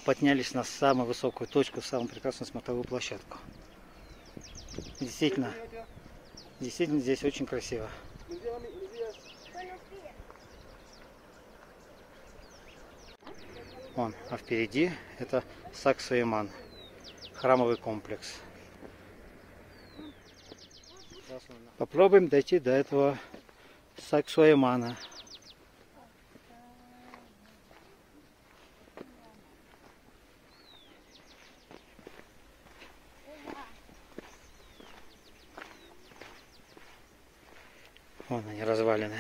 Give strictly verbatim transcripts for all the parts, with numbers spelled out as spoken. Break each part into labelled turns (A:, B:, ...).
A: поднялись на самую высокую точку, самую прекрасную смотровую площадку. Действительно, действительно здесь очень красиво. Вон, а впереди это Саксуэман, храмовый комплекс. Попробуем дойти до этого Саксуэмана. Вон они, развалины.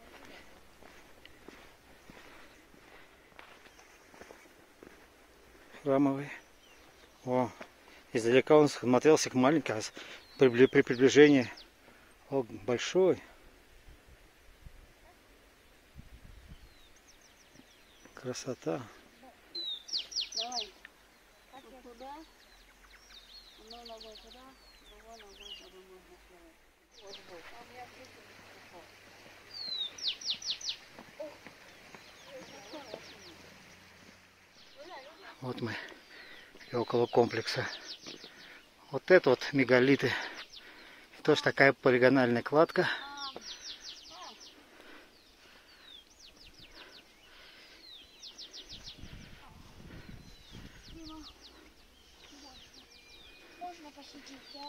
A: Храмовый. О, издалека он смотрелся как маленький, а при, при приближении о, большой. Красота.
B: Давай. Туда. Одной ногой туда, другой ногой туда можно сделать.
A: Вот мы и около комплекса. Вот это вот мегалиты. Тоже такая полигональная кладка.
B: Можно посидеть, а?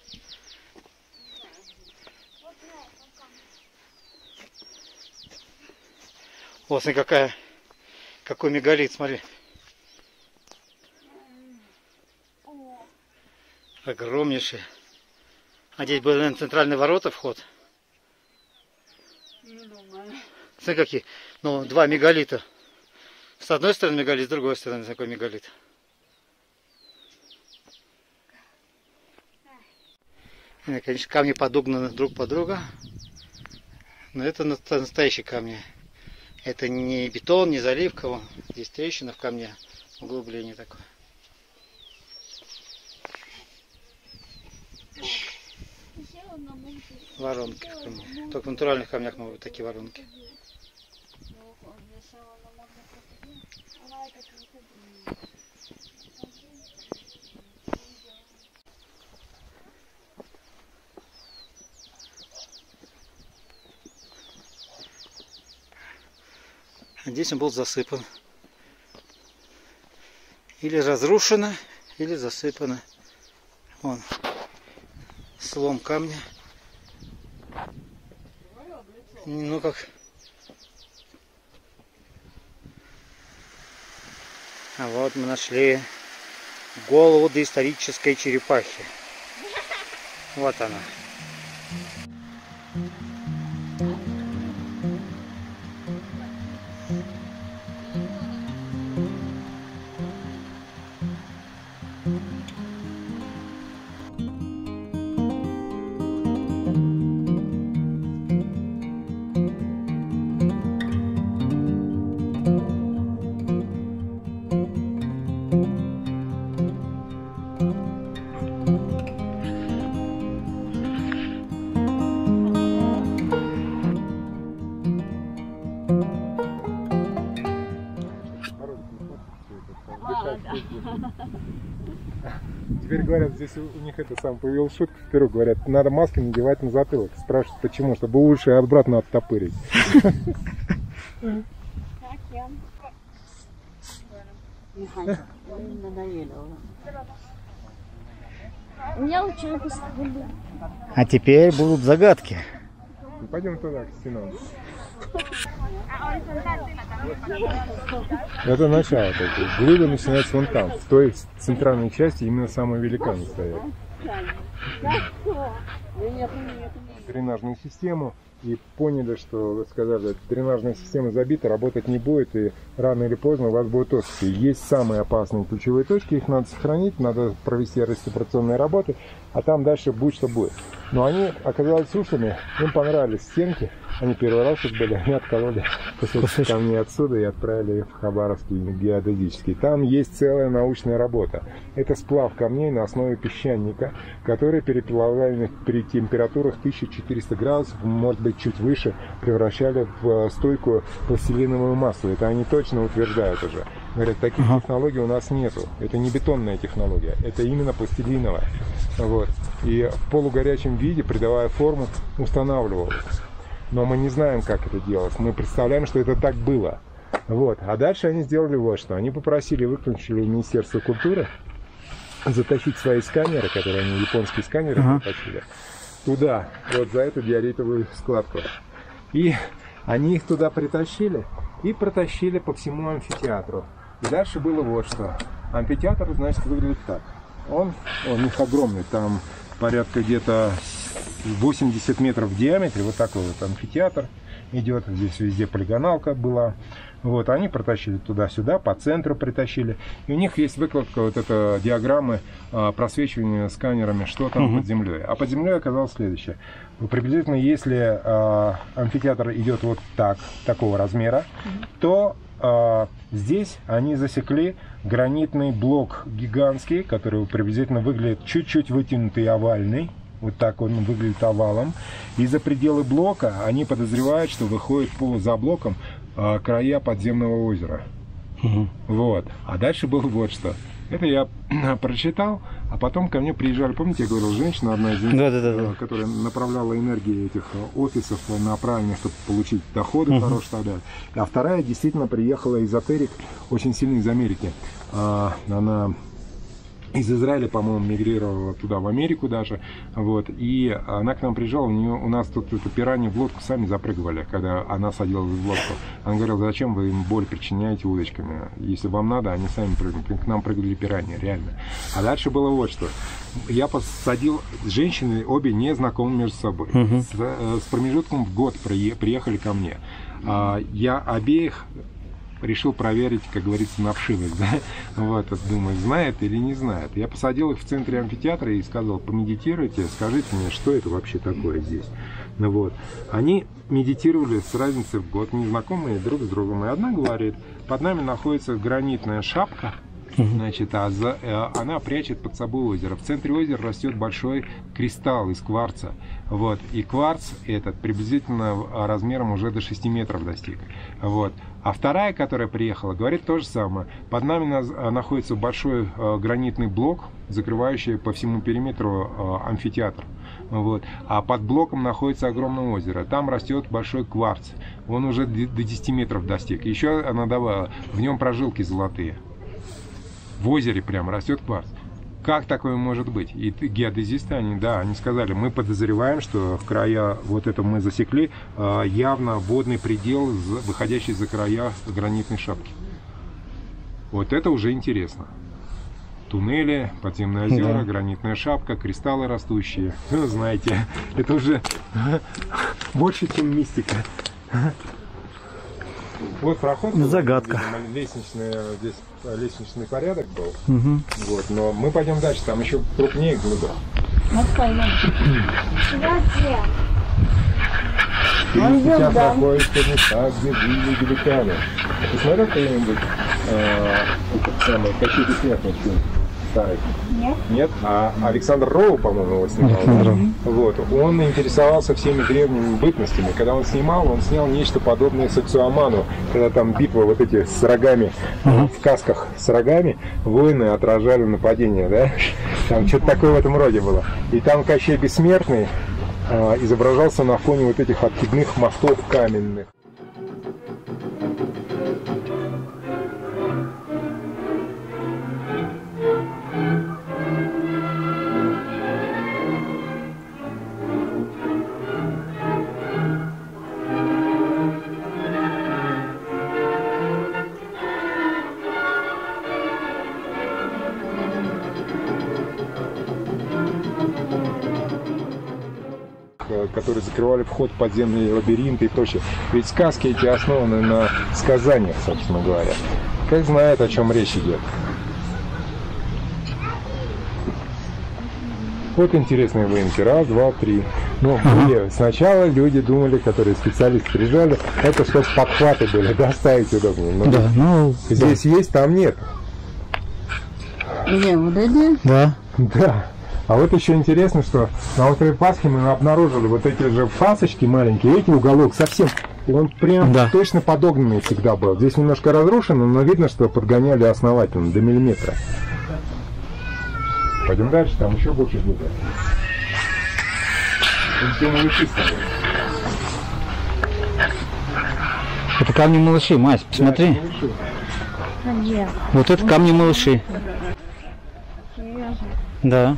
A: Вот смотри, какая, какой мегалит, смотри. Огромнейший. А здесь были, наверное, центральные ворота, вход.
B: Не думаю.
A: Смотри, какие. Ну, два мегалита. С одной стороны мегалит, с другой стороны такой мегалит. И, конечно, камни подогнаны друг под друга. Но это настоящие камни. Это не бетон, не заливка. Здесь трещина в камне. Углубление такое. Воронки. Только в натуральных камнях могут быть такие воронки. Здесь он был засыпан. Или разрушено, или засыпано. Вон. Слом камня. Ну как. А вот мы нашли голову доисторической черепахи. Вот она.
C: Теперь говорят, здесь у них это сам появилась шутка в Перу, говорят, надо маски надевать на затылок. Спрашивают, почему, чтобы уши обратно оттопырить.
A: А теперь будут загадки.
C: Пойдем туда, к стенам. Это начало такое. Глыба начинается вон там, в той центральной части, именно самые великаны стоят. Дренажную систему и поняли, что вы сказали, дренажная система забита, работать не будет, и рано или поздно у вас будут осыпи. Есть самые опасные ключевые точки, их надо сохранить, надо провести реставрационные работы, а там дальше будет что будет. Но они оказались ушлыми, им понравились стенки, они первый раз тут были, они откололи кусочек камней отсюда и отправили их в Хабаровский геодезический. Там есть целая научная работа. Это сплав камней на основе песчаника, который переплавляемый при температурах тысяча четыреста градусов, может быть чуть выше, превращали в стойкую пластилиновую массу. Это они точно утверждают уже. Говорят, таких ага. технологий у нас нету. Это не бетонная технология, это именно пластилиновая. Вот. И в полугорячем виде, придавая форму, устанавливалось. Но мы не знаем, как это делалось. Мы представляем, что это так было. Вот. А дальше они сделали вот что. Они попросили, выключили Министерство культуры затащить свои сканеры, которые они, японские сканеры, ага. затащили, туда, вот за эту диоритовую складку. И они их туда притащили и протащили по всему амфитеатру. И дальше было вот что. Амфитеатр, значит, выглядит так. Он, он у них огромный, там порядка где-то восемьдесят метров в диаметре. Вот такой вот амфитеатр идет. Здесь везде полигоналка была. Вот, они протащили туда-сюда, по центру притащили. И у них есть выкладка, вот это диаграммы а, просвечивания сканерами, что там угу. под землей. А под землей оказалось следующее. Приблизительно, если а, амфитеатр идет вот так, такого размера, угу. то а, здесь они засекли гранитный блок гигантский, который приблизительно выглядит чуть-чуть вытянутый, овальный. Вот так он выглядит овалом. И за пределы блока они подозревают, что выходит по, за блоком а, края подземного озера. Угу. Вот. А дальше было вот что. Это я прочитал, а потом ко мне приезжали, помните, я говорил, женщина одна из них, да, да, да. которая направляла энергии этих офисов на правильно, чтобы получить доходы угу. хорошие и так далее. А вторая действительно приехала эзотерик, очень сильно из Америки. А, она... из Израиля, по-моему, мигрировала туда, в Америку даже, вот, и она к нам приезжала, у нее, у нас тут это, пираньи в лодку сами запрыгивали, когда она садилась в лодку. Она говорила, зачем вы им боль причиняете удочками, если вам надо, они сами прыгнут. К нам прыгали пираньи, реально. А дальше было вот что. Я посадил женщины, обе не знакомы между собой. Uh-huh. с, с промежутком в год приехали ко мне. Я обеих решил проверить, как говорится, на вшивость, да? Вот, думаю, знает или не знает. Я посадил их в центре амфитеатра и сказал, помедитируйте, скажите мне, что это вообще такое здесь. Ну вот. Они медитировали с разницей в год, незнакомые друг с другом. И одна говорит, под нами находится гранитная шапка, значит, а за, она прячет под собой озеро. В центре озера растет большой кристалл из кварца. Вот. И кварц этот приблизительно размером уже до шести метров достиг. Вот. А вторая, которая приехала, говорит то же самое. Под нами находится большой э, гранитный блок, закрывающий по всему периметру э, амфитеатр. Вот. А под блоком находится огромное озеро. Там растет большой кварц. Он уже до десяти метров достиг. Еще она добавила, в нем прожилки золотые. В озере прям растет кварц. Как такое может быть? И геодезисты, они, да, они сказали, мы подозреваем, что в края, вот это мы засекли, явно водный предел, выходящий за края гранитной шапки. Вот это уже интересно. Туннели, подземные озера, да. Гранитная шапка, кристаллы растущие. Ну, знаете, это уже больше, чем мистика. Вот проход.
D: Загадка.
C: Лестничный, здесь лестничный порядок был. Угу. Вот, но мы пойдем дальше, там еще крупнее глубоко.
B: Вот пойдем.
C: Ты сейчас находишься в местах, где жили великаны. Ты смотрел кто-нибудь э, этот самый «Кощей бессмертный» фильм? Старый? Нет. Нет? А Александр Роу, по-моему, его снимал. Да? Вот. Он интересовался всеми древними бытностями. Когда он снимал, он снял нечто подобное Саксуаману. Когда там битва вот эти с рогами, uh-huh. в касках с рогами, воины отражали нападение, да? Там что-то такое в этом роде было. И там Кощей Бессмертный э, изображался на фоне вот этих откидных мостов каменных. Которые закрывали вход в подземные лабиринты и прочее. Ведь сказки эти основаны на сказаниях, собственно говоря. Как знает, о чем речь идет. Вот интересные выемки. Раз, два, три. Ну, ага. Сначала люди думали, которые специалисты приезжали, это чтобы подхваты были, да, ставить удобнее. Но да, ну, здесь да. есть, там нет.
B: Где, вот эти?
C: Да. Да. А вот еще интересно, что на острове Пасхи мы обнаружили вот эти же пасочки маленькие, эти уголок совсем Он прям
A: Да.
C: точно подогнанный всегда был. Здесь немножко разрушено, но видно, что подгоняли основательно, до миллиметра. Пойдем дальше, там еще больше будет.
A: Это камни малыши, Мась, посмотри.
B: Где?
A: Вот это камни малыши. Да.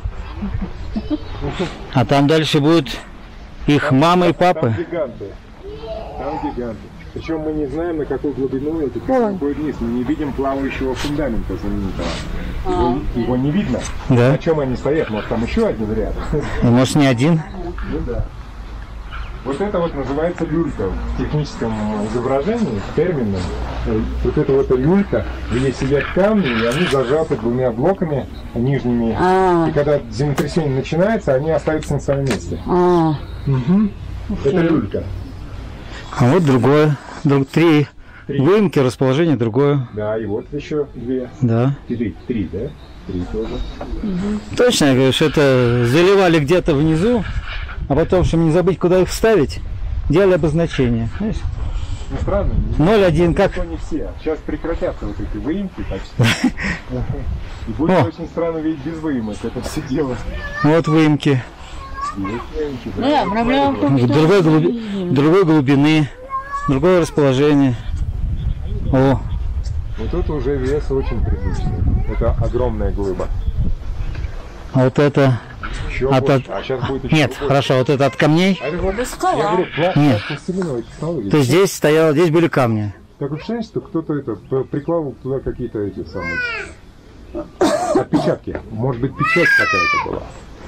A: А там дальше будут их мамы и
C: Там
A: папы.
C: гиганты. Там гиганты. Причем мы не знаем, на какую глубину эти камни будет вниз. Мы не видим плавающего фундамента знаменитого. Его, его не видно.
A: Да.
C: На чем они стоят? Может, там еще один ряд?
A: Ну, может, не один.
C: Ну да. Вот это вот называется люлька в техническом изображении, термином. Вот это вот люлька, где сидят камни, и они зажаты двумя блоками нижними.
B: А.
C: И когда землетрясение начинается, они остаются на своем месте.
B: А,
C: Угу. Это люлька.
A: А вот другое. Друг, три выемки, расположение другое.
C: Да, и вот еще две.
A: Да.
C: Три, три, да? Три тоже.
A: Точно, я говорю, что это заливали где-то внизу, а потом, чтобы не забыть, куда их вставить, делали обозначение. Знаешь?
C: Ну, странно.
A: ноль один, как...
C: Далеко не все. Сейчас прекратятся вот эти выемки почти. И будет
A: О.
C: очень странно видеть без выемок это все дело.
A: Вот выемки.
B: ну да, проблема в том, что...
A: Другой, глуби... другой глубины, другое расположение. О,
C: Вот тут уже вес очень приличный. Это огромная глыба.
A: а вот это...
C: Еще
A: От-
C: больше.
A: от-
C: А сейчас будет еще
A: Нет,
C: больше.
A: хорошо, вот это от камней.
C: А это вот, я
B: скала.
C: говорю, пла-
A: Нет.
C: пластилиновые технологии.
A: То есть здесь стояло, здесь были камни.
C: Так вы представляете, что кто-то это п- прикладывал туда какие-то эти самые отпечатки. Может быть, печать какая-то была.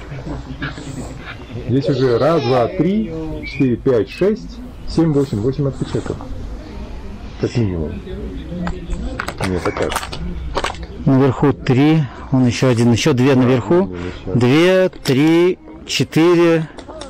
C: Здесь уже раз, два, три, четыре, пять, шесть, семь, восемь, восемь отпечатков. Как минимум. Мне так кажется.
A: Наверху три, он еще один, еще две наверху. Две, три, четыре.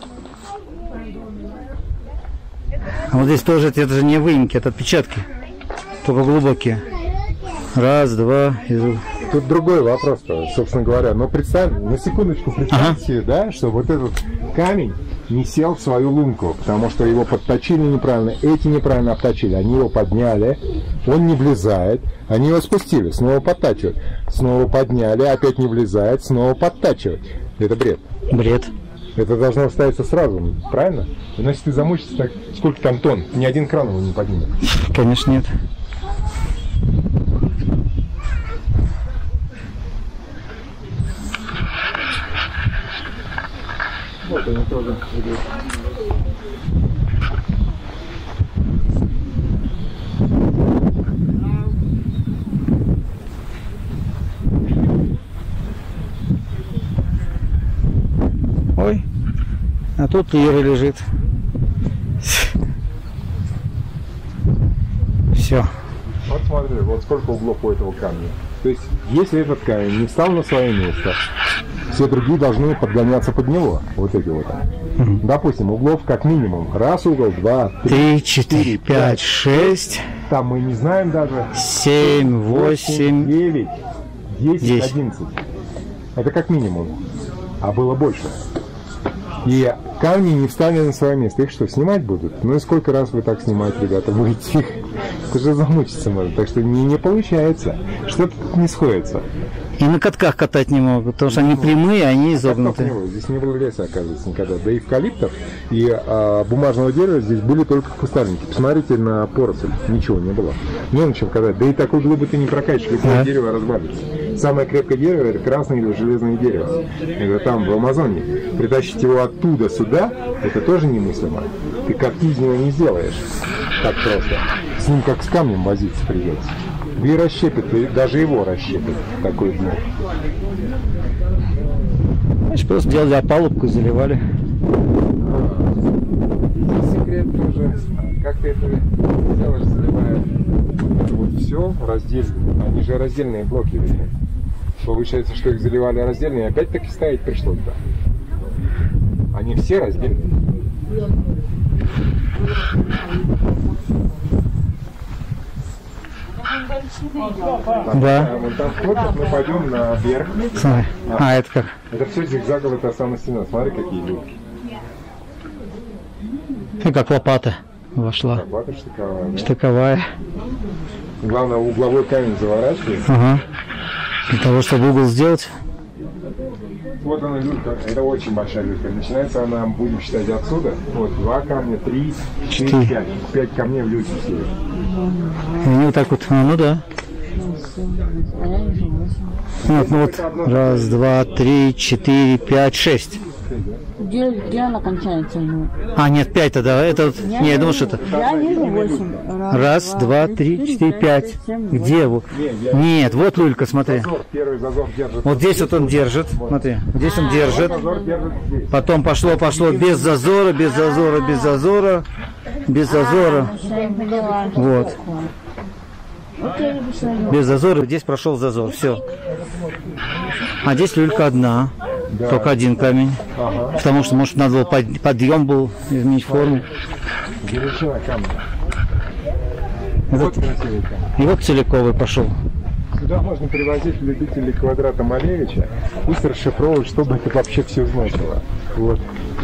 A: А вот здесь тоже, это же не выемки, это отпечатки. Только глубокие. Раз, два. И...
C: Тут другой вопрос-то, собственно говоря. Но представь, на секундочку представьте, ага. да, что вот этот камень не сел в свою лунку, потому что его подточили неправильно, эти неправильно обточили, они его подняли, он не влезает, они его спустили, снова подтачивают, снова подняли, опять не влезает, снова подтачивают. Это бред.
A: Бред.
C: Это должно ставиться сразу, правильно? Иначе ты замучишься, так, сколько там тонн, ни один кран его не поднимет.
A: Конечно, нет.
C: Вот они тоже идут.
A: Ой, а тут Ира лежит. Все.
C: Вот смотри, вот сколько углов у этого камня. То есть, если этот камень не встал на свое место, все другие должны подгоняться под него. Вот эти вот.
A: Угу.
C: Допустим, углов как минимум. Раз угол, два, три,
A: Три, четыре, пять, шесть,
C: там мы не знаем даже.
A: семь, восемь.
C: девять, десять,
A: десять.
C: одиннадцать. Это как минимум. А было больше. И камни не встали на свое место. Их что, снимать будут? Ну и сколько раз вы так снимать, ребята, будете? Это же замучиться можно. Так что не, не получается. Что-то тут не сходится.
A: И на катках катать не могут, потому что они прямые, они
C: А как не
A: изогнуты.
C: было? Здесь не было леса, оказывается, никогда. Да и эвкалиптов и а, бумажного дерева здесь были только кустарники. Посмотрите на поросль. Ничего не было. Не на чем катать. Да и такой глыбы ты не прокатишь, любое
A: Да.
C: дерево развалится. Самое крепкое дерево — это красное или железное дерево. Это там, в Амазоне. Притащить его оттуда сюда, это тоже немыслимо. Ты катки из него не сделаешь так просто. С ним как с камнем возиться придется. Да и расщепит, и даже его расщепит такой блок.
A: Значит, просто делали опалубку и заливали.
C: Секрет тоже, как ты это делаешь, заливаешь. Вот все раздельно. Они же раздельные блоки вели. Получается, что их заливали раздельно, и опять-таки ставить пришлось, да. Они все раздельные.
A: Да.
C: А вон там вход, мы пойдем наверх.
A: Смотри. А, это как?
C: Это все зигзаговая та самая стена. Смотри, какие люки.
A: И как лопата. вошла.
C: Лопата штыковая, да?
A: Штыковая.
C: Главное, угловой камень заворачивает.
A: Ага. Для того, чтобы угол сделать.
C: Вот она люлька, это очень большая люлька. Начинается она, будем считать отсюда. Вот два камня, три, четыре, пять. Пять камней в люльке сидят.
A: И они вот так вот, а, ну да. Вот, ну вот, раз, два, три, четыре, пять, шесть.
B: Где, где она кончается?
A: А, нет, пять тогда. Это вот, не, я думал, что это.
B: Я вижу восемь.
A: Раз, два, три, четыре, пять. Где вот? Нет, вот люлька, смотри.
C: Первый зазор держит.
A: Вот здесь вот он держит. Смотри, здесь он держит.
C: Зазор держит здесь.
A: Потом пошло, пошло без зазора, без зазора, без зазора, без зазора. Вот. Без зазора, здесь прошел зазор. Все. А здесь люлька одна.
C: Да.
A: Только один камень.
C: Ага.
A: Потому что, может, надо было под, подъем был, изменить форму.
C: Величина камня.
A: Вот,
C: Вот красивый камень.
A: и вот целиковый пошел.
C: Сюда можно привозить любителей квадрата Малевича. Пусть расшифровывают, чтобы это вообще все значило. Вот.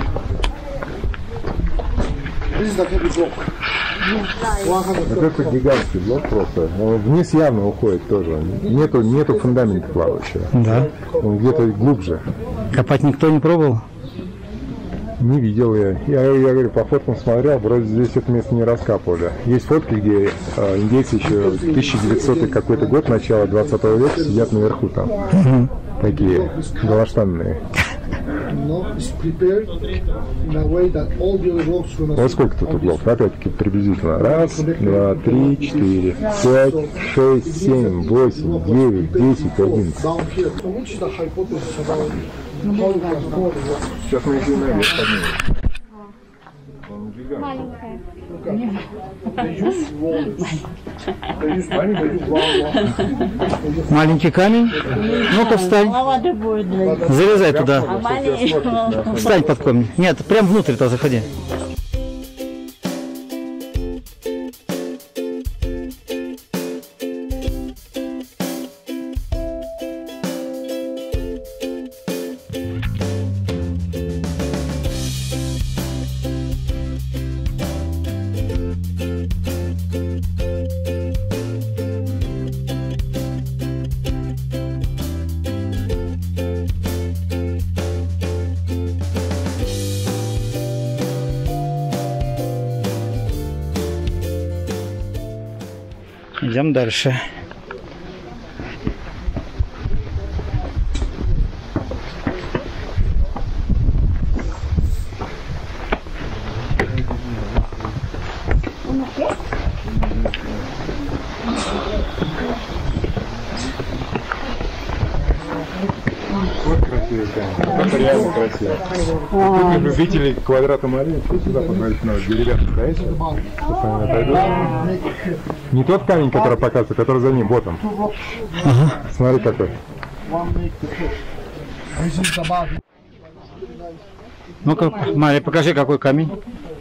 C: Вот это гигантский блок просто. Он вниз явно уходит тоже. Нету, нету фундамента плавающего.
A: Да.
C: Он где-то глубже.
A: Копать никто не пробовал?
C: Не видел я. Я, я говорю, по фоткам смотрел, вроде здесь это место не раскапывали. Есть фотки, где э, индейцы еще тысяча девятисотый какой-то год, начало двадцатого века, сидят наверху там.
A: Угу.
C: Такие голоштанные. Вот сколько тут углов? Опять-таки приблизительно. Раз, два, три, четыре, пять, шесть, семь, восемь, девять, десять, одиннадцать. Сейчас мы еще наверх поднимем.
B: Маленькая.
A: Маленький камень. Ну-ка, встань.
B: Маловато будет для них.
A: Залезай туда.
B: А маленький.
A: Встань под камень. Нет, прям внутрь-то заходи. Идем дальше.
C: Вот красивый камень. Это реально красиво. Тут любители квадрата Малевича сюда посмотрите, надо деревянный стоящий. Сейчас они отойдут. Не тот камень, который показывает, который за ним. Вот он.
A: Ага.
C: Смотри какой.
A: Ну-ка, Мария, покажи, какой камень.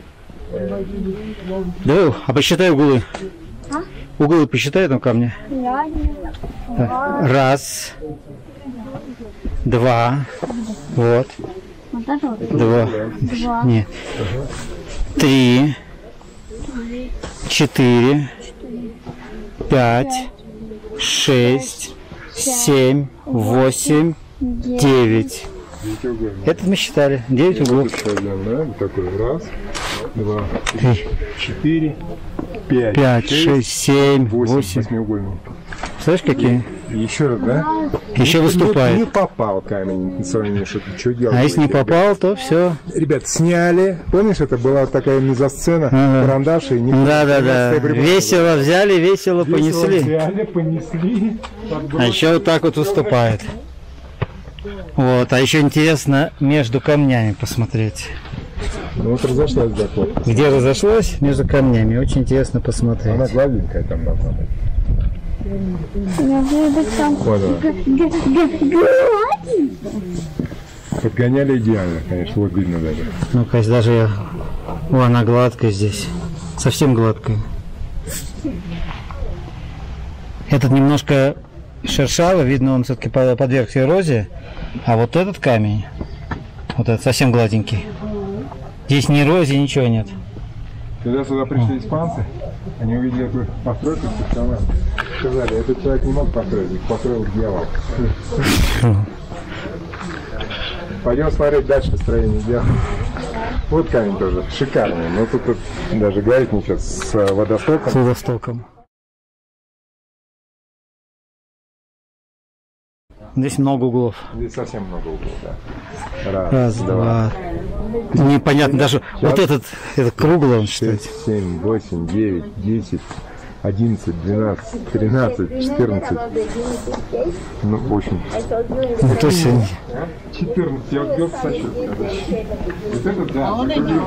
A: Давай, а посчитай углы.
B: А?
A: Углы посчитай на камне.
B: Два.
A: Раз. Два. Вот.
B: Вот это вот.
A: Два.
B: Два.
A: Нет. Три. Четыре. Пять. Шесть. Семь. Восемь. Девять. Это мы считали. Девять углов.
C: Еще один, да? Вот такой. Раз, два, три, четыре, пять,
A: Пять, шесть, семь,
C: восемь.
A: восемь.
C: Восьмиугольный.
A: Слышишь, какие?
C: Еще раз, да?
A: Еще
C: Не-
A: выступает.
C: Не попал камень, Соня, что что делать?
A: А если не
C: будете,
A: попал, то все.
C: Ребят, сняли. Помнишь, это была такая мизосцена,
A: Ага.
C: карандаши и не
A: Да, да, да.
C: тринадцатая бригада.
A: Весело взяли, весело
C: Весело
A: понесли.
C: взяли, понесли.
A: А еще вот так вот выступает. Вот, а еще интересно между камнями посмотреть.
C: Ну вот разошлась закладка.
A: Где разошлось? Между камнями. Очень интересно
C: Она
A: посмотреть.
C: гладенькая там должна быть.
B: Я буду там.
C: Вот она.
B: Гладенькая.
C: Подгоняли идеально, конечно, вот видно даже.
A: Ну-ка, даже я... О, она гладкая здесь. Совсем гладкая. Этот немножко шершавый, видно, он все-таки подвергся эрозии. А вот этот камень, вот этот совсем гладенький. Здесь ни эрозии, ничего нет.
C: Когда сюда пришли испанцы, они увидели эту постройку, сказали, этот человек не мог построить, их построил дьявол. Пойдем смотреть дальше строение дьявола. Вот камень тоже шикарный, но тут, тут даже гаятничек с водостоком.
A: С водостоком. Здесь много углов.
C: Здесь совсем много углов, да. Раз,
A: Раз два. два. Непонятно, даже сейчас вот этот, этот круглый он считает.
C: семь, восемь, девять, десять, одиннадцать, двенадцать, тринадцать, четырнадцать. Ну, в общем.
A: Ну, то есть
C: четырнадцать, я вот сочет. Вот этот, да,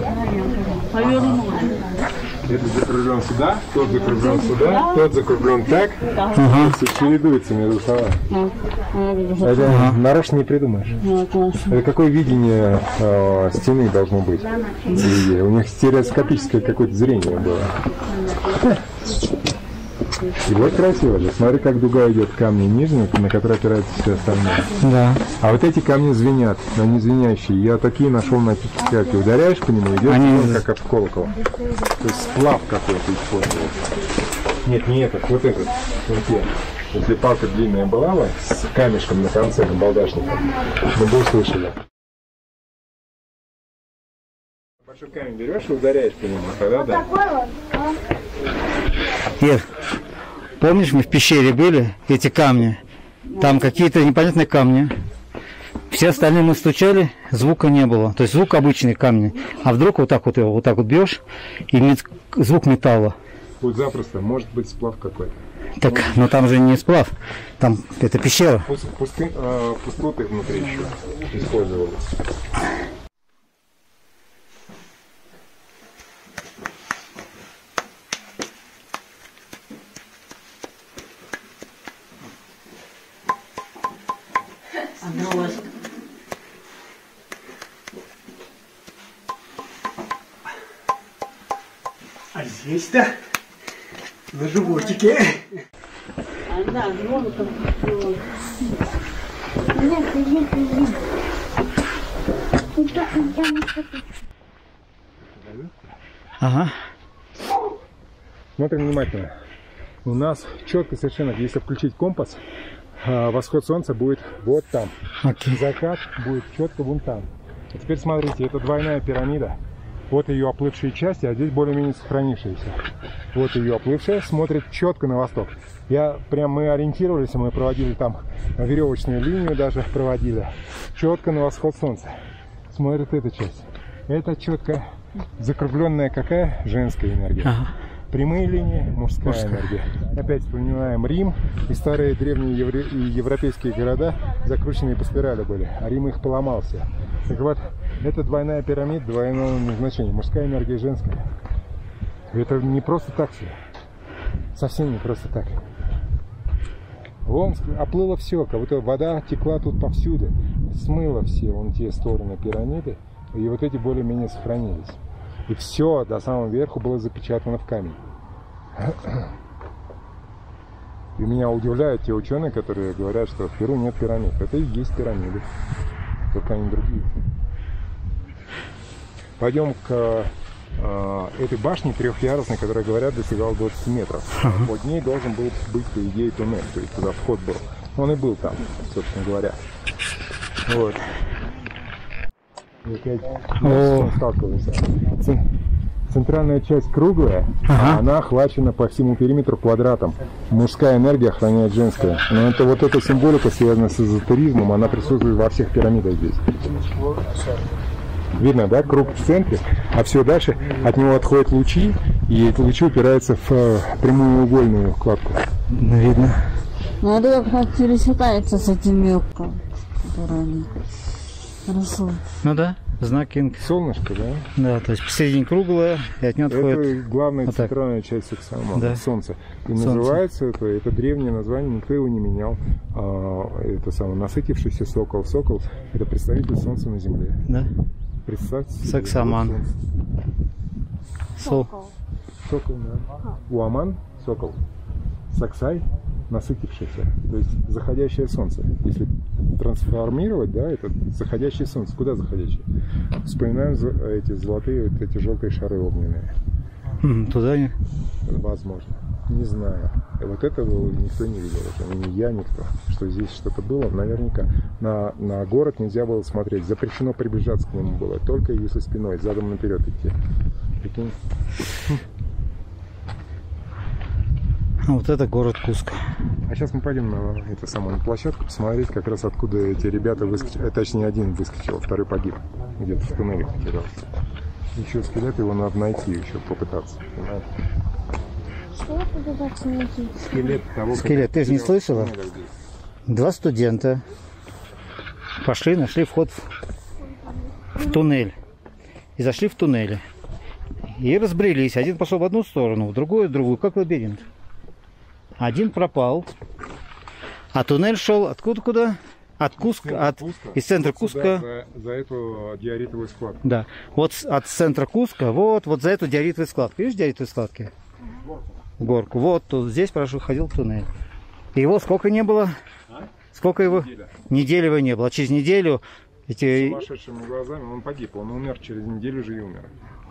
C: это закруглен сюда, тот закруглен сюда, тот закруглен так. Ага. Все чередуется между собой. Это ага. нарочно не придумаешь. Это какое видение э, стены должно быть? И у них стереоскопическое какое-то зрение было. И вот красиво же. Смотри, как дуга идет к камню нижнему, на который опираются все остальные. Да. А вот эти камни звенят, но не звенящие. Я такие нашел на кике. Ударяешь по нему, идет Они... звон, как от колокола. То есть сплав какой-то используется. Нет, не этот, вот этот. Вот я. Если палка длинная была бы, с камешком на конце, на балдашника, мы бы услышали. Большой камень берешь и ударяешь по нему, тогда да.
A: Ир, помнишь, мы в пещере были, эти камни? Там какие-то непонятные камни. Все остальные мы стучали, звука не было. То есть звук обычный камни. А вдруг вот так вот его вот так вот бьешь, и мет... звук металла.
C: Вот запросто, может быть сплав какой-то.
A: Так, но ну, там же не сплав, там это пещера.
C: Пусть, пусты, э, пустоты внутри еще использовались.
D: А здесь-то на животике.
B: Да, животик. Нет, иди, иди.
A: Ага.
C: Смотрим внимательно. У нас четко совершенно, если включить компас, восход солнца будет вот там. Okay. Закат будет четко вон там. А теперь смотрите, это двойная пирамида. Вот ее оплывшие части, а здесь более-менее сохранившиеся. Вот ее оплывшая, смотрит четко на восток. Я прям, мы ориентировались, мы проводили там веревочную линию, даже проводили. Четко на восход солнца. Смотрит эта часть. Это четко закругленная какая? Женская энергия. Ага. Прямые линии, мужская, мужская энергия. Опять вспоминаем Рим и старые древние евре... и европейские города, закрученные по спирали были, а Рим их поломался. Так вот, это двойная пирамида, двойное назначение, мужская энергия и женская. Это не просто так все, совсем не просто так. Вон оплыло все, как будто вода текла тут повсюду, смыла все вон те стороны пирамиды, и вот эти более-менее сохранились. И все до самого верху было запечатано в камень. И меня удивляют те ученые, которые говорят, что в Перу нет пирамид. Это и есть пирамиды, только они другие. Пойдем к э, этой башне трехъярусной, которая, говорят, достигала двадцати метров. Uh-huh. Под ней должен был быть, по идее, туннель, то есть туда вход был. Он и был там, собственно говоря. Вот. И опять oh. сталкиваемся. Центральная часть круглая, ага. Она охвачена по всему периметру квадратом. Мужская энергия охраняет женская. Но это вот эта символика, связанная с эзотеризмом, она присутствует во всех пирамидах здесь. Видно, да? Круг в центре, а все дальше от него отходят лучи, и эти лучи упираются в прямоугольную вкладку.
A: Видно.
B: Ну это как пересекается с этими окнами, которые они рисуют.
A: Ну да. Знак инк.
C: Солнышко, да?
A: Да, то есть посередине круглое, и от него отходит...
C: Это главная вот центральная так. часть Саксама, да. Солнце. И Солнце. Называется это, это древнее название, никто его не менял. А, это самый насытившийся сокол. Сокол – это представитель Солнца на Земле. Да. Представьте себе.
A: Саксаман.
B: Сокол.
C: Сокол, да. Уаман – сокол. Саксай – насытившийся, то есть заходящее солнце. Если трансформировать, да, это заходящее солнце. Куда заходящее? Вспоминаем эти золотые, вот эти желтые шары огненные.
A: Туда не?
C: Возможно. Не знаю. Вот этого никто не видел. Это ни я, никто. Что здесь что-то было, наверняка. На, на город нельзя было смотреть. Запрещено приближаться к нему было. Только если спиной, задом наперед идти. Прикинь?
A: Вот это город Куско.
C: А сейчас мы пойдем на эту самую площадку посмотреть, как раз откуда эти ребята выскочили. Точнее, один выскочил, второй погиб. Где-то в туннеле потерялся. Еще скелет, его надо найти, еще попытаться. Понимаете?
B: Что попытаться найти?
C: Скелет того,
A: Скелет, ты же не слышала? Два студента пошли, нашли вход в, в туннель. И зашли в туннель. И разбрелись. Один пошел в одну сторону, в другую, в другую, как лабиринт. Один пропал. А туннель шел откуда куда? От Куска, от,
C: Куска.
A: из центра
C: Вот
A: Куска.
C: За, за эту диоритовую складку.
A: Да. Вот с- от центра Куска, вот, вот за эту диоритовую складку. Видишь диоритовые складки? Горку. Вот тут здесь прошу, ходил туннель. И его сколько не было?
C: А?
A: Сколько его?
C: Неделя.
A: Недели его не было. Через неделю эти...
C: Сумасшедшими глазами он погиб. Он умер через неделю же и умер.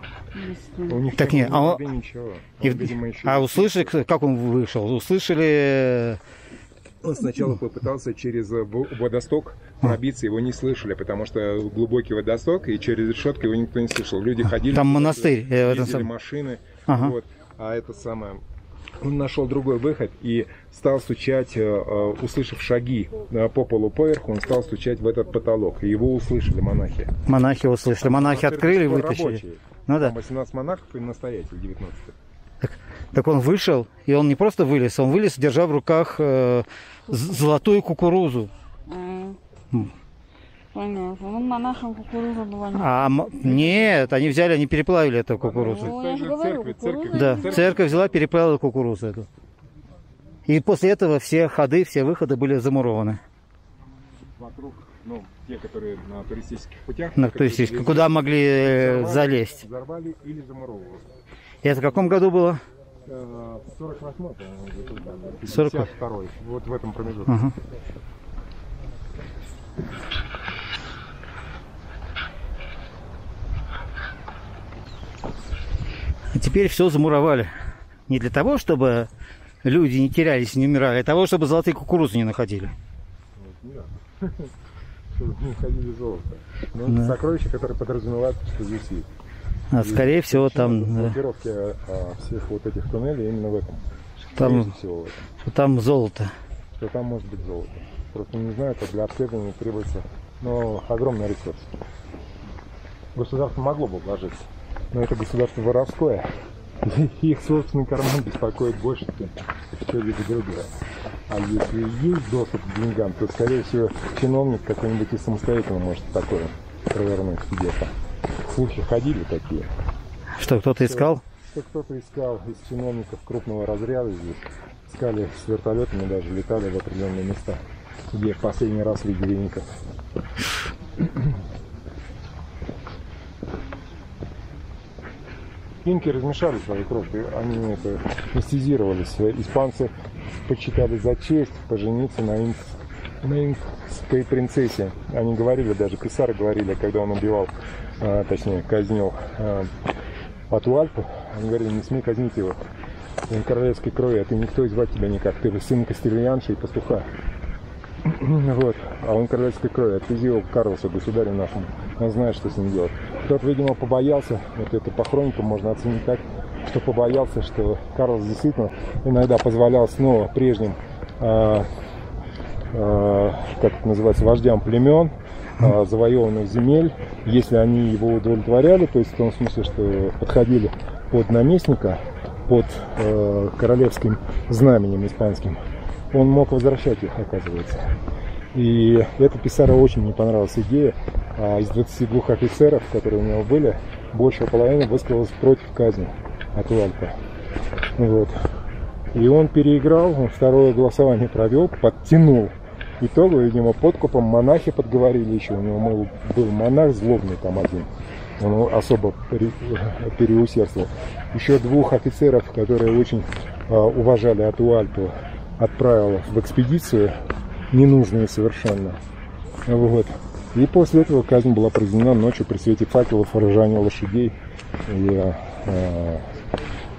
C: У них
A: Так
C: не
A: нет,
C: было
A: а он-
C: нигде ничего. Он,
A: И-
C: видимо, еще
A: А услышали, как он вышел? Услышали...
C: Он сначала попытался через в- водосток пробиться, его не слышали, потому что глубокий водосток, и через решетку его никто не слышал. Люди ходили,
A: Там монастырь, э, в этом
C: ездили
A: самом-
C: машины,
A: Ага.
C: вот, а это самое... Он нашел другой выход и стал стучать, э, э, услышав шаги э, по полу поверху, он стал стучать в этот потолок. И его услышали монахи.
A: Монахи услышали. Монахи
C: Монастырь
A: открыли и
C: до сих пор
A: вытащили.
C: рабочий.
A: Ну да.
C: Там восемнадцать монахов и настоятель девятнадцать.
A: Так он вышел, и он не просто вылез, он вылез, держа в руках э, з- золотую кукурузу.
B: А,
A: М.
B: понятно. Ну, монахам кукуруза была не...
A: А м- нет, они взяли, они переплавили эту кукурузу.
B: Ну, я же
C: Также
B: говорю,
C: церковь,
B: кукуруза
C: церковь.
A: Да,
B: не-
A: церковь взяла, переплавила кукурузу эту. И после этого все ходы, все выходы были замурованы.
C: Вокруг, ну, те, которые на туристических путях.
A: На
C: которые
A: туристических,
C: через-
A: куда могли э,
C: взорвали-
A: залезть.
C: Взорвали или замуровывали.
A: И это в каком году было?
C: Э, В сорок восьмом, по-моему, результат.
A: сорок
C: пятьдесят второй. Вот в этом промежутке.
A: Ага. А теперь все замуровали. Не для того, чтобы люди не терялись, не умирали, а для того, чтобы золотые кукурузы не находили.
C: Да. Чтобы не ходили золото. Но
A: Да.
C: это сокровище, которое подразумевает, что здесь есть.
A: А скорее
C: И
A: всего
C: причина
A: там, да,
C: блокировки а, а, всех вот этих туннелей именно в этом.
A: Там-
C: Прежде всего в этом.
A: там золото.
C: Что там может быть золото. Просто не знаю, это для обследования требуется, но огромный ресурс. Государство могло бы вложиться, но это государство воровское. Их собственный карман беспокоит больше, чем что-либо другое. А если есть доступ к деньгам, то, скорее всего, чиновник какой-нибудь и самостоятельно может такое провернуть где-то. Слухи ходили такие.
A: Что, кто-то искал?
C: Что кто-то искал из чиновников крупного разряда здесь. Искали с вертолетами, даже летали в определенные места, где в последний раз видели инков. Инки размешали свою кровь, и они это эстетизировались. Испанцы почитали за честь пожениться на, инк, на инкской принцессе. Они говорили, даже Писаро говорили, когда он убивал, а, точнее казнил а, Атуальпу, они говорили, не смей казнить его. Он королевской крови, а ты никто, и звать тебя никак. Ты же сын Кастильянши и пастуха. Вот. А он королевской крови. Отвези его к Карлосу, государю нашему. Он знает, что с ним делать. Тот, видимо, побоялся, вот это по хроникам можно оценить так, что побоялся, что Карлос действительно иногда позволял снова прежним, э, э, как это называется, вождям племен, э, завоеванных земель, если они его удовлетворяли, то есть в том смысле, что подходили под наместника, под э, королевским знаменем испанским, он мог возвращать их, оказывается. И это Писаро очень не понравилась идея. А из двадцати двух офицеров, которые у него были, большая половина высказалась против казни Атуальпы. Вот. И он переиграл, он второе голосование провел, подтянул. Итогу, видимо, подкупом монахи подговорили еще. У него был монах злобный там один. Он особо переусердствовал. Еще двух офицеров, которые очень а, уважали Атуальпу, отправил в экспедицию, ненужные совершенно. Вот. И после этого казнь была произведена ночью при свете факелов, ржания лошадей и э,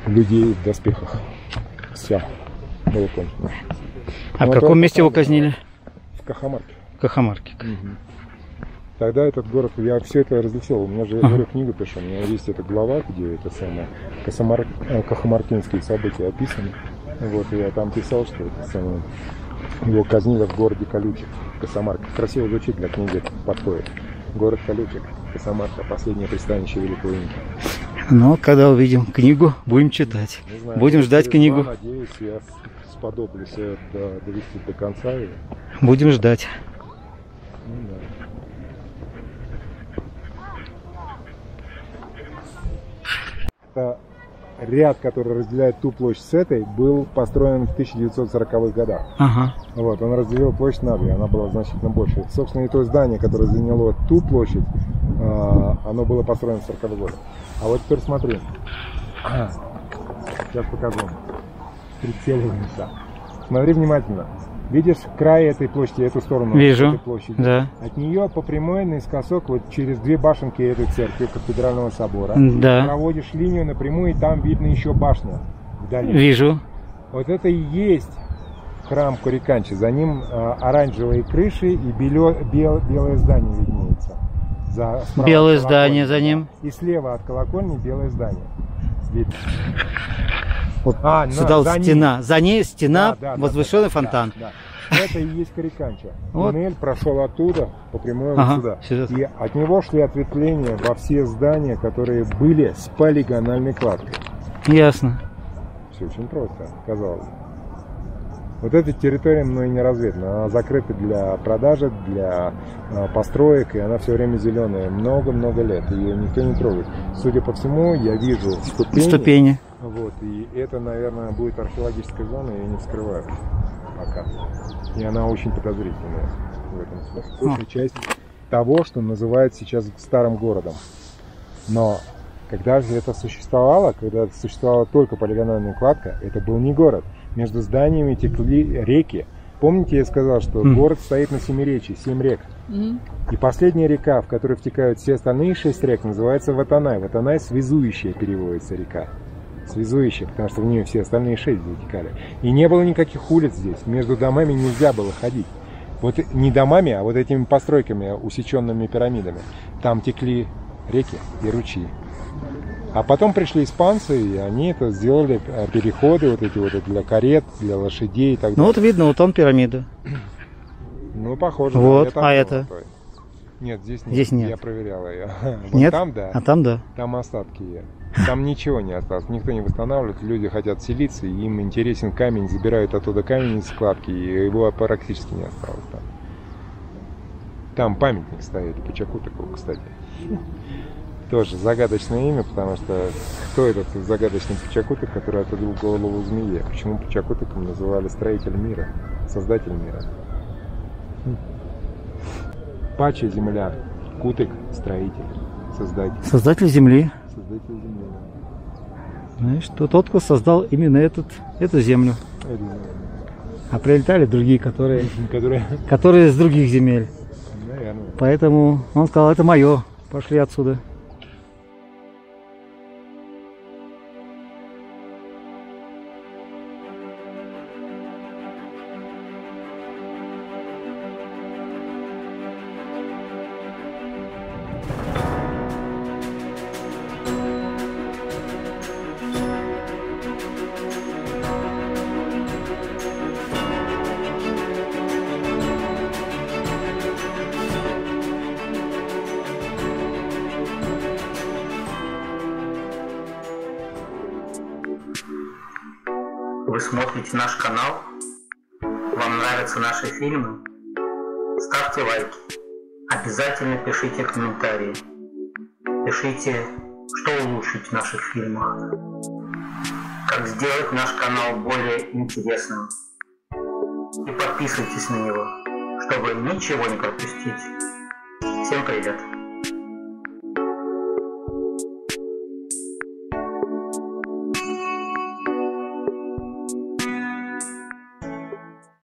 C: людей в доспехах. Все. Было кончено.
A: А в каком месте его казнили?
C: В Кахамарке.
A: В Кахамарке.
C: Угу. Тогда этот город, я все это различил, у меня же, я говорю, книгу пишу, у меня есть эта глава, где это самое, Касамар... Кахамаркинские события описаны. Вот, и я там писал, что это самое, его казнили в городе Колючек, Касамарка. Красиво звучит, для книги подходит. Город Колючек, Касамарка, последнее пристанище Великого Инки.
A: Ну, когда увидим книгу, будем читать. Знаю, будем ждать книгу.
C: Два, надеюсь, я сподоблюсь это довести до конца. И...
A: Будем ждать.
C: Ну, да. Это ряд, который разделяет ту площадь с этой, был построен в тысяча девятьсот сороковых годах. Ага. Вот, он разделил площадь на две, она была значительно больше. Собственно, и то здание, которое заняло ту площадь, оно было построено в сороковых годах. А вот теперь смотри. Сейчас покажу. Прицеливаемся. Смотри внимательно. Видишь край этой площади, эту сторону
A: Вижу.
C: этой площади?
A: Да.
C: От нее по прямой наискосок вот через две башенки этой церкви, кафедрального собора,
A: да.
C: проводишь линию напрямую, и там видно еще башня вдали.
A: Вижу.
C: Вот это и есть храм Куриканчи. За ним а, оранжевые крыши и белё, бел, белое здание виднеется. За,
A: белое здание за ним.
C: И слева от колокольни белое здание. Видно. Вот, а,
A: сюда вот стена, ним. За ней стена, да, да, возвышенный да, фонтан.
C: Да, да. Это и есть Куриканчи.
A: Вот.
C: Туннель прошел оттуда, по прямой
A: ага,
C: вот сюда.
A: сюда.
C: И от него шли ответвления во все здания, которые были с полигональной кладкой.
A: Ясно.
C: Все очень просто, казалось. Вот эта территория мной не разведана. Она закрыта для продажи, для а, построек, и она все время зеленая. Много-много лет. Ее никто не трогает. Судя по всему, я вижу ступени.
A: Ступени.
C: Вот, и это, наверное, будет археологическая зона, я не вскрываю пока. И она очень подозрительная в этом смысле. Большая часть того, что называют сейчас старым городом. Но когда же это существовало, когда существовала только полигональная кладка, это был не город. Между зданиями текли реки. Помните, я сказал, что mm. город стоит на семиречии, семь рек. Mm. И последняя река, в которой втекают все остальные шесть рек, называется Ватанай. Ватанай — связующая переводится река. Связующая, потому что в нее все остальные шесть затекали. И не было никаких улиц здесь. Между домами нельзя было ходить. Вот не домами, а вот этими постройками, усеченными пирамидами. Там текли реки и ручьи. А потом пришли испанцы, и они это сделали, переходы вот эти вот для карет, для лошадей и так далее.
A: Ну вот видно, вот он пирамида.
C: Ну, похоже.
A: Вот, а это?
C: Той. Нет, здесь нет.
A: Здесь нет.
C: Я проверял ее. Вот
A: нет?
C: Там, да.
A: А там, да.
C: Там остатки есть. Там ничего не осталось, никто не восстанавливает, люди хотят селиться, и им интересен камень, забирают оттуда камень из складки, и его практически не осталось там. Там памятник стоит, Пачакутаку, кстати. Тоже загадочное имя, потому что кто этот загадочный Пачакутак, который отрубил голову змеи? Почему Пачакутаком называли строитель мира, создатель мира? Пача — земля, Кутык — строитель, создатель.
A: Создатель земли.
C: Создатель земли.
A: Знаешь, что тот, кто создал именно этот, эту землю.
C: Это...
A: А прилетали другие, которые,
C: которые...
A: которые с других земель.
C: Наверное.
A: Поэтому он сказал, это мое, пошли отсюда.
E: Вы смотрите наш канал, вам нравятся наши фильмы, ставьте лайки, обязательно пишите комментарии, пишите, что улучшить в наших фильмах, как сделать наш канал более интересным, и подписывайтесь на него, чтобы ничего не пропустить. Всем привет!